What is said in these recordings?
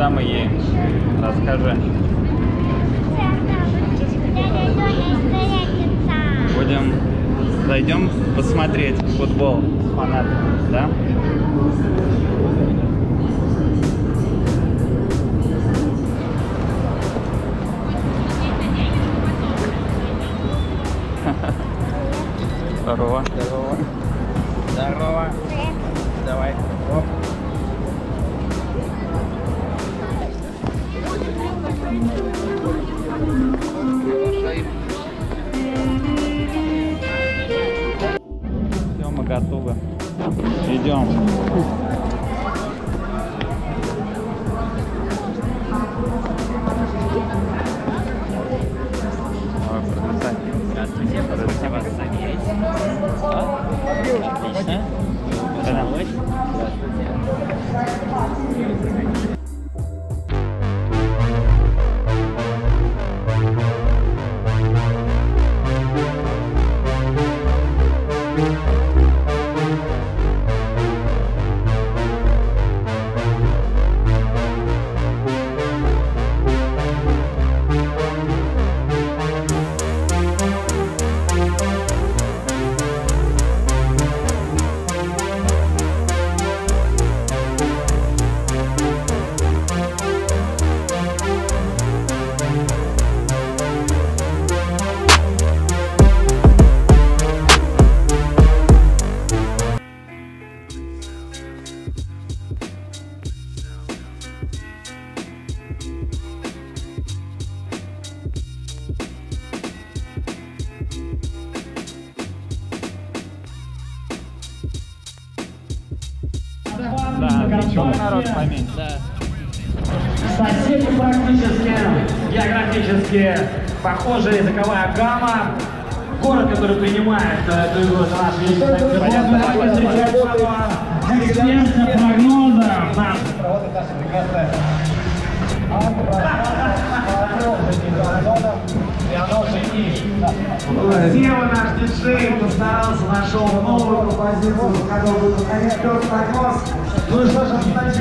Куда мы едем? Расскажи. Зайдем посмотреть футбол с фанатами, да? Здорово. Здорово. Здорово. Давай. Оп. Все, мы готовы. Идем. Здравствуйте, позвольте вас заметить. Отлично. Здравствуйте. Да, ничего, народ поменьше. Да. Соседи практически, географически похожая языковая гамма. Город, который принимает эту игру за наш великий прогноза. Сева, наш диджей, постарался, нашел новую композицию, которую будет находить прогноз. Ну и что же,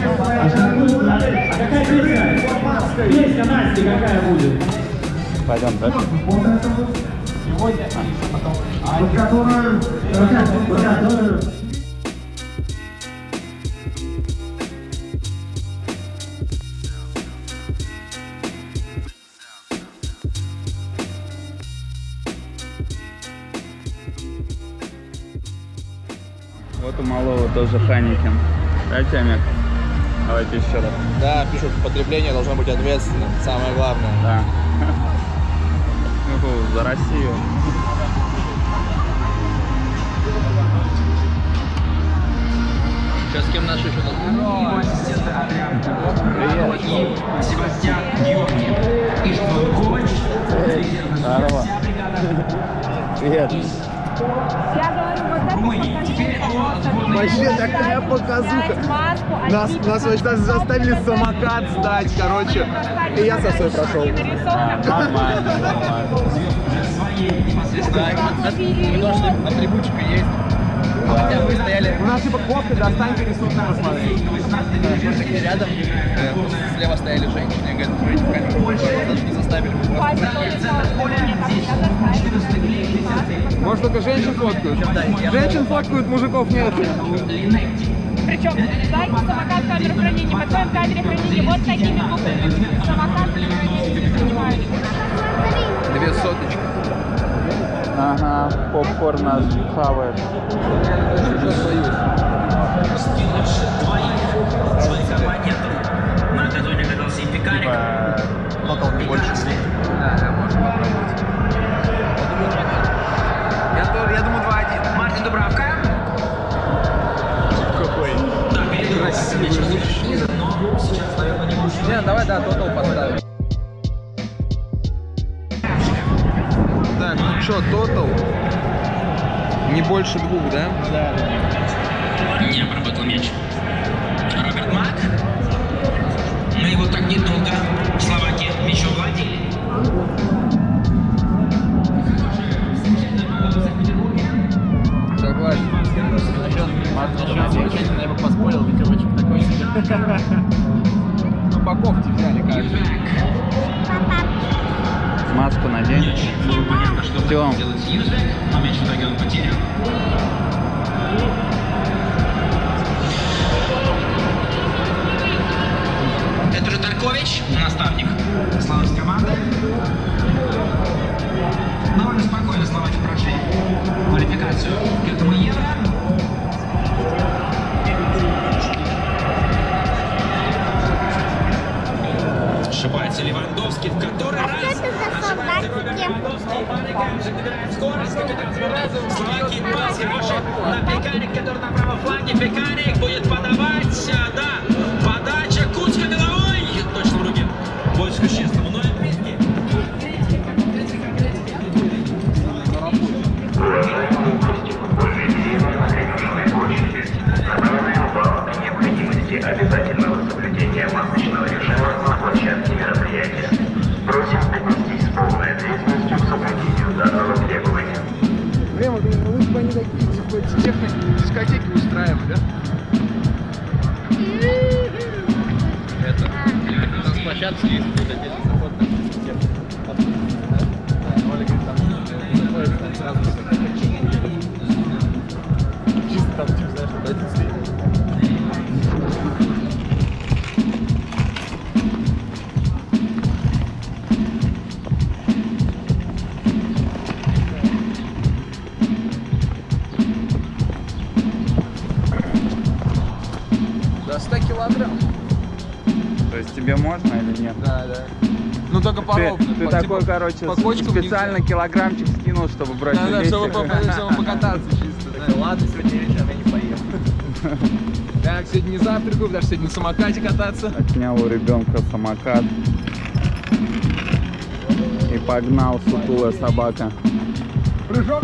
а какая песня? Песня Насти какая будет? Пойдем, да? Сегодня, которую... Вот у малого тоже Ханикин. Да, Тёмик? Давайте еще раз. Да, пишут, потребление должно быть ответственным, самое главное. Да. За Россию. Сейчас с кем наши еще Привет. Себастьян Георгиев. И Жмот Ковач. Здорово. Привет. Теперь Вообще такая показуха. Нас вообще заставили самокат сдать, короче. И я со свой прошел. Нормально, нормально. Потому что атрибутчика есть. Хотя мы стояли. У нас типа кофты, достаньте рисунок посмотреть. Мы такие рядом. Слева стояли женщины. Я говорю, смотрите в камеру. Даже не заставили. Может только женщин фоткают? Женщин фоткают, мужиков нет. Причем, знаете, самокат камеры хранения, потом камере хранения вот такими буквами. Самокат хранения снимают. 2 соточки. Ага, попкорн наш хавает. Тотал не больше. Да, можно попробовать. Я думаю 2-1. Мартин Дубравка. Какой? Красивый. Не, давай, да, тотал поставим. Так, ну что, тотал? Не больше 2, да? Да. Не обработал мяч. Роберт Мак. Мы его так недолго в Словакии мячом владели. Согласен. Я бы поспорил, ветерочек такой себе. упаковки взяли каждый. Маску надень. Все. Это же Таркович, наставник. Слава с командой. Довольно спокойно Словакия прошли квалификацию к этому Евро. Ошибается Левандовский в который раз. Ошибается Роберт Левандовский. Паника же набирает скорость. Капитан сборной Словакии. Пас хороший на Пекарик, который на правом фланге. Пекарик будет подавать. Да, подача Куцка головой. Точно в руке. Больше существенно. Но и везде. Обязательного соблюдения масочного режима на площадке мероприятия. Просим отнестись с полной ответственностью к соблюдению данного требования. Блин, вот лучше бы они такие дискотеки устраивали, да? Это, у нас площадка есть, будет отдельный заход на дискотеку. Оля говорит, там заходит, там сразу чисто там, типа, знаешь, вот один стоит. До 100 килограмм. То есть тебе можно или нет? Да, да. Ну только по Ты такой, короче, по кочкам специально килограммчик скинул, чтобы брать да, весик. чтобы покататься чисто. Да. Ладно, сегодня вечером я не поем. Так, сегодня не завтракаю, даже сегодня на самокате кататься. Отнял у ребенка самокат. И погнал сутулая собака. Прыжок.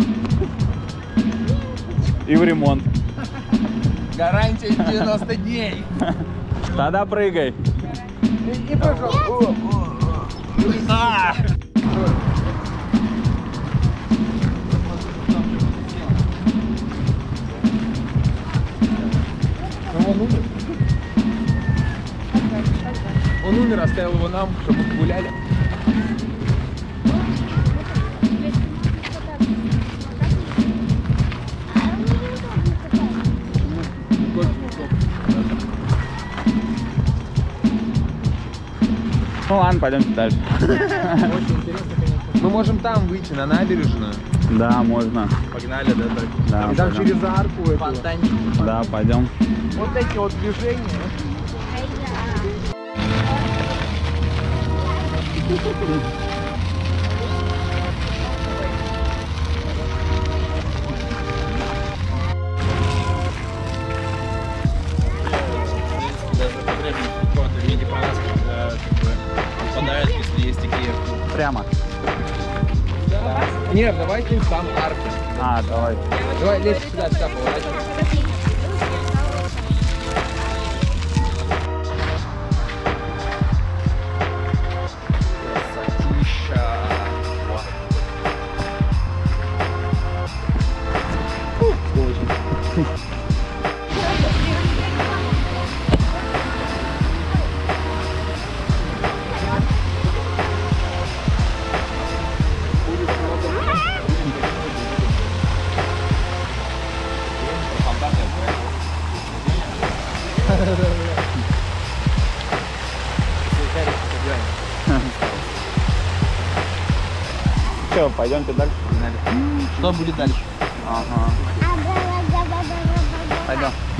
И в ремонт. Гарантия 90 дней. Тогда прыгай. И прыжок. Он умер. Он умер, оставил его нам, чтобы мы погуляли. Ну ладно, пойдемте дальше. Очень интересно, конечно. Мы можем там выйти, на набережную. Да, можно. Погнали, да, так. Да, И там пойдем. через арку эту. Да, пойдем. Вот эти вот движения. Даже потребность в каком-то виде по нас попадает, если есть такие. Прямо. Да. Нет, давайте там арка. А, давай. Давай лезь сюда, поворачивай. Все, пойдемте дальше. Что будет дальше? Ага. Пойдем.